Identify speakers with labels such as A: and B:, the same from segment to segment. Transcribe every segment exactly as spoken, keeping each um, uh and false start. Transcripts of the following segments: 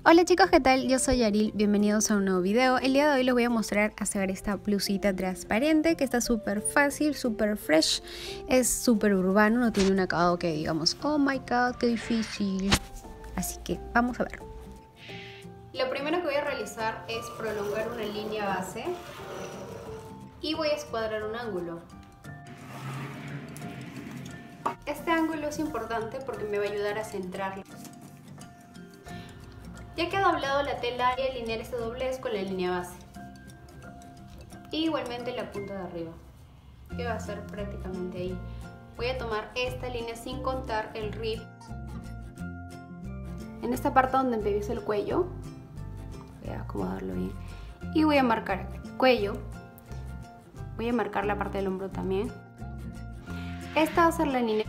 A: Hola chicos, ¿qué tal? Yo soy Yaril, bienvenidos a un nuevo video. El día de hoy les voy a mostrar hacer esta blusita transparente que está súper fácil, súper fresh, es súper urbano, no tiene un acabado que digamos, oh my god, qué difícil. Así que vamos a ver. Lo primero que voy a realizar es prolongar una línea base y voy a escuadrar un ángulo. Este ángulo es importante porque me va a ayudar a centrarlo. Ya que he doblado la tela, voy a alinear este doblez con la línea base. Y igualmente la punta de arriba, que va a ser prácticamente ahí. Voy a tomar esta línea sin contar el rib. En esta parte donde empieza el cuello, voy a acomodarlo bien. Y voy a marcar el cuello. Voy a marcar la parte del hombro también. Esta va a ser la línea.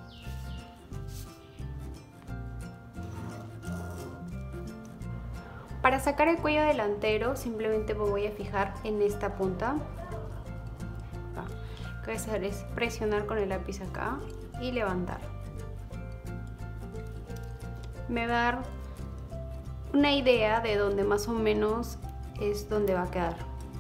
A: Para sacar el cuello delantero simplemente me voy a fijar en esta punta. Lo que voy a hacer es presionar con el lápiz acá y levantar. Me va a dar una idea de donde más o menos es donde va a quedar.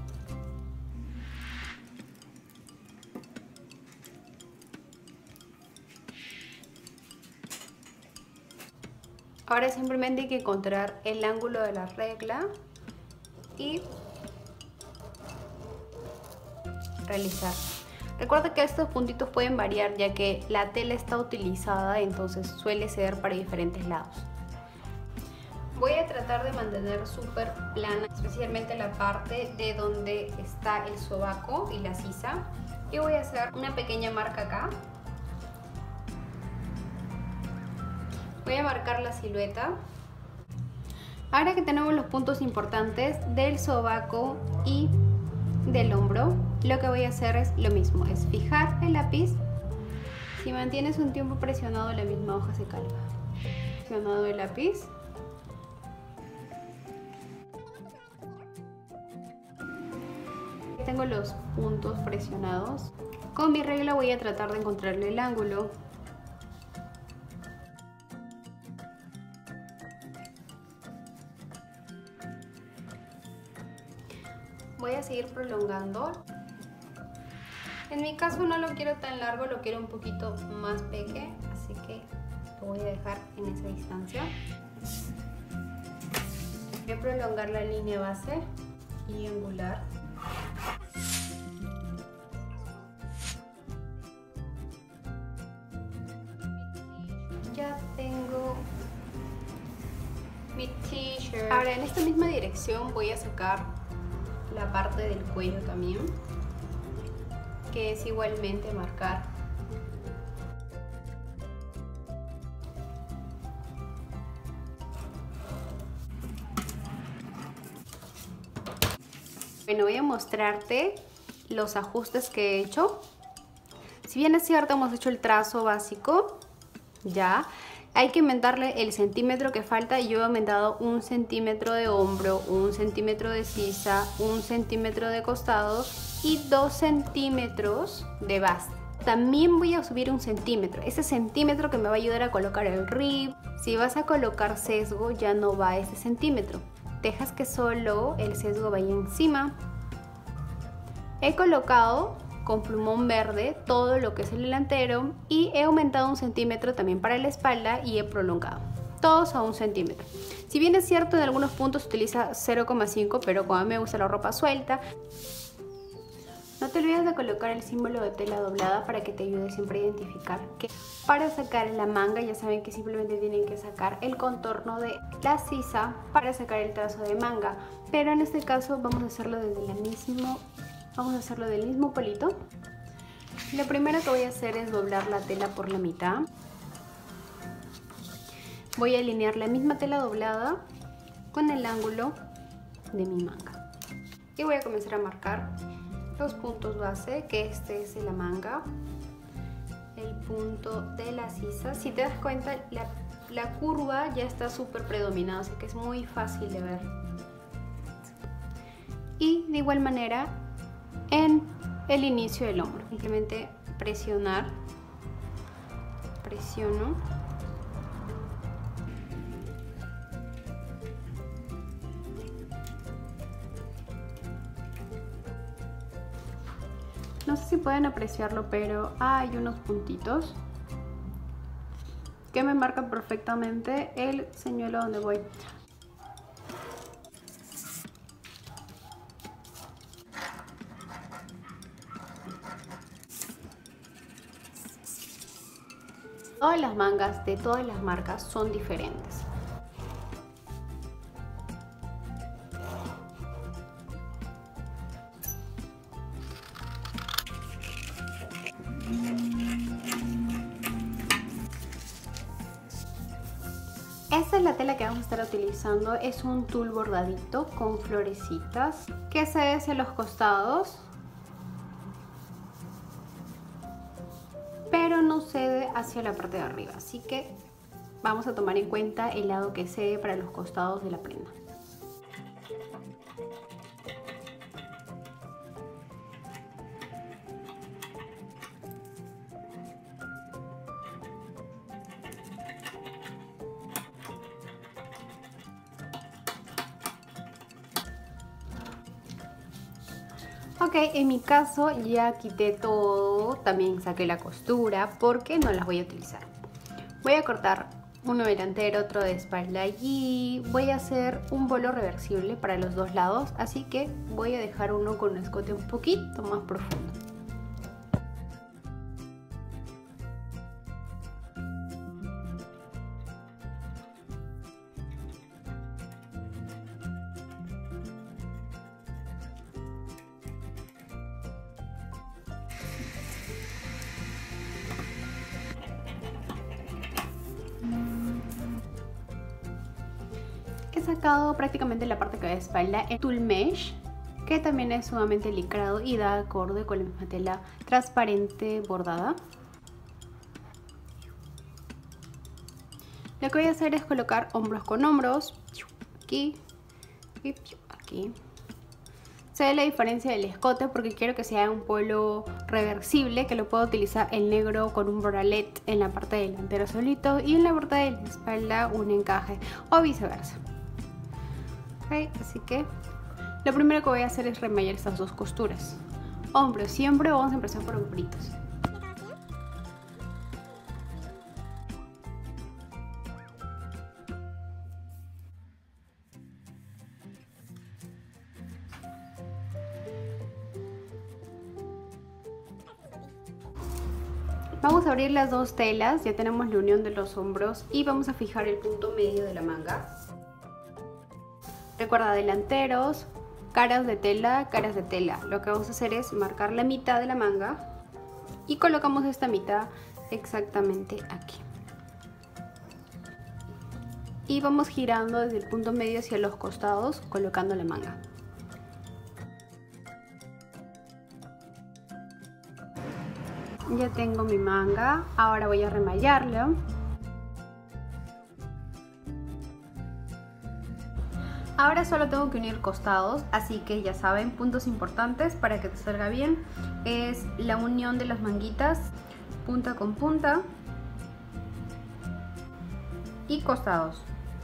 A: Ahora simplemente hay que encontrar el ángulo de la regla y realizar. Recuerda que estos puntitos pueden variar ya que la tela está utilizada, entonces suele ser para diferentes lados. Voy a tratar de mantener súper plana, especialmente la parte de donde está el sobaco y la sisa. Y voy a hacer una pequeña marca acá. Voy a marcar la silueta. Ahora que tenemos los puntos importantes del sobaco y del hombro, lo que voy a hacer es lo mismo, es fijar el lápiz. Si mantienes un tiempo presionado, la misma hoja se calca. Presionado el lápiz. Tengo los puntos presionados. Con mi regla voy a tratar de encontrarle el ángulo. Voy a seguir prolongando. En mi caso no lo quiero tan largo, lo quiero un poquito más pequeño, así que lo voy a dejar en esa distancia. Voy a prolongar la línea base y angular. Ya tengo mi t-shirt. Ahora en esta misma dirección voy a sacar la parte del cuello también, que es igualmente marcar. Bueno, voy a mostrarte los ajustes que he hecho. Si bien es cierto, hemos hecho el trazo básico, ya hay que aumentarle el centímetro que falta. Yo he aumentado un centímetro de hombro, un centímetro de sisa, un centímetro de costado y dos centímetros de base. También voy a subir un centímetro, ese centímetro que me va a ayudar a colocar el rib. Si vas a colocar sesgo, ya no va ese centímetro, dejas que solo el sesgo vaya encima. He colocado con plumón verde todo lo que es el delantero y he aumentado un centímetro también para la espalda y he prolongado todos a un centímetro. Si bien es cierto, en algunos puntos utiliza cero coma cinco, pero como a mí me gusta la ropa suelta. No te olvides de colocar el símbolo de tela doblada para que te ayude siempre a identificar que para sacar la manga, ya saben que simplemente tienen que sacar el contorno de la sisa para sacar el trazo de manga, pero en este caso vamos a hacerlo desde la misma Vamos a hacerlo del mismo palito. Lo primero que voy a hacer es doblar la tela por la mitad. Voy a alinear la misma tela doblada con el ángulo de mi manga. Y voy a comenzar a marcar los puntos base, que este es la manga, el punto de la sisa. Si te das cuenta, la, la curva ya está súper predominada, así que es muy fácil de ver. Y de igual manera, en el inicio del hombro, simplemente presionar, presiono No sé si pueden apreciarlo, pero hay unos puntitos que me marcan perfectamente el señuelo donde voy. Todas las mangas de todas las marcas son diferentes. Esta es la tela que vamos a estar utilizando, es un tul bordadito con florecitas que se ve hacia los costados, pero no cede hacia la parte de arriba, así que vamos a tomar en cuenta el lado que cede para los costados de la prenda. Ok, en mi caso ya quité todo, también saqué la costura porque no las voy a utilizar. Voy a cortar uno delantero, otro de espalda y voy a hacer un bolo reversible para los dos lados, así que voy a dejar uno con un escote un poquito más profundo. He sacado prácticamente la parte que va de espalda en tul mesh, que también es sumamente licrado y da acorde con la misma tela transparente bordada. Lo que voy a hacer es colocar hombros con hombros, aquí y aquí. Se ve la diferencia del escote porque quiero que sea un polo reversible, que lo puedo utilizar el negro con un bralet en la parte delantera solito y en la parte de la espalda un encaje o viceversa. Okay, así que lo primero que voy a hacer es remallar estas dos costuras. Hombros, siempre vamos a empezar por hombritos. Vamos a abrir las dos telas, ya tenemos la unión de los hombros y vamos a fijar el punto medio de la manga. Recuerda, delanteros, caras de tela, caras de tela. Lo que vamos a hacer es marcar la mitad de la manga y colocamos esta mitad exactamente aquí. Y vamos girando desde el punto medio hacia los costados, colocando la manga. Ya tengo mi manga, ahora voy a remallarlo. Ahora solo tengo que unir costados, así que ya saben, puntos importantes para que te salga bien es la unión de las manguitas, punta con punta y costados.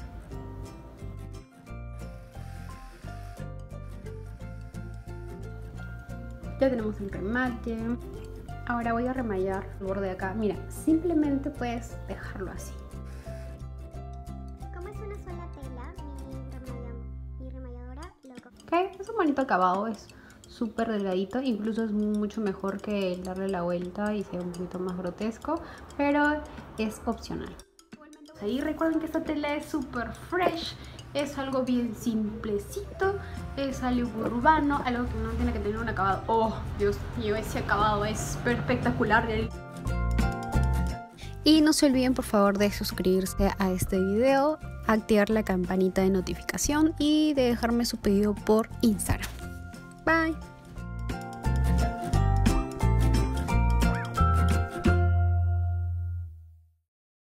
A: Ya tenemos el remate. Ahora voy a remallar el borde de acá. Mira, simplemente puedes dejarlo así.
B: Como es una sola tela, mi, mi remalladora lo...
A: Ok, es un bonito acabado, es súper delgadito. Incluso es mucho mejor que el darle la vuelta y sea un poquito más grotesco, pero es opcional. Y recuerden que esta tela es súper fresh. Es algo bien simplecito, es algo urbano, algo que no tiene que tener un acabado. Oh, Dios mío, ese acabado es espectacular. Y no se olviden por favor de suscribirse a este video, activar la campanita de notificación y de dejarme su pedido por Instagram. Bye.